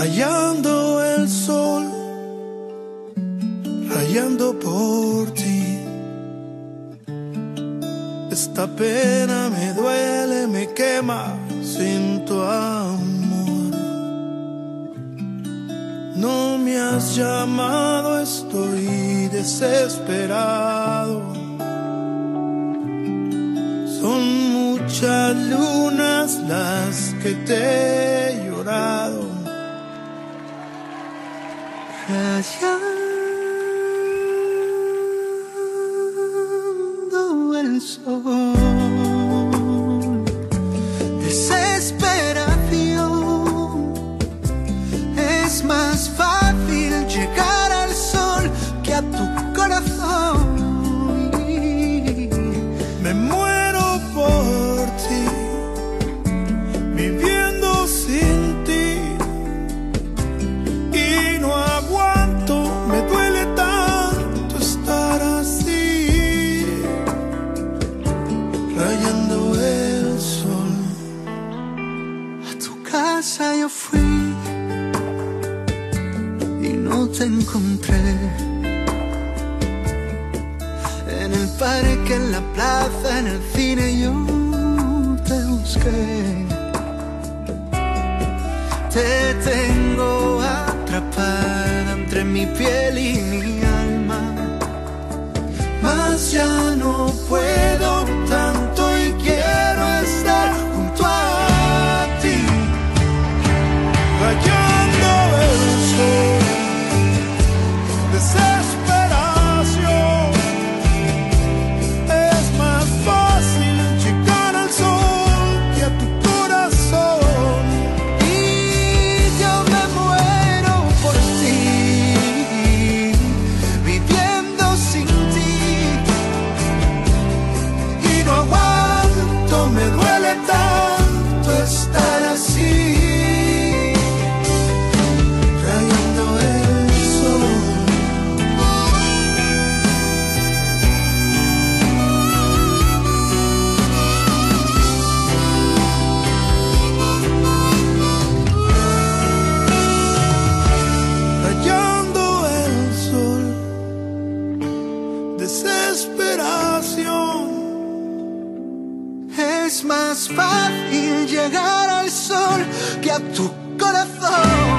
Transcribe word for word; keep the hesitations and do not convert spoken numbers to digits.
rayando el sol, rayando por ti. Esta pena me duele, me quema sin tu amor. No me has llamado, estoy desesperado. Son muchas lunas las que te he llorado. Rayando el sol, desesperación. Es más fácil llegar al sol que a tu corazón. Me muero por ti, viviendo sin ti, y no aguanto, me duele tanto estar así, rayando el sol. A tu casa yo fui y no te encontré. En el parque, en la plaza, en el cine yo te busqué. Te tengo atrapada entre mi piel y mi alma, mas ya no puedo tanto y quiero estar junto a ti, rayando el sol. Desesperación. Es más fácil llegar al sol que a tu corazón. Y yo me muero por ti, viviendo sin ti, y no aguanto, me duele tanto estar así, rayando el sol. Rayando el sol, desesperación. Es más fácil llegar al sol que a tu corazón.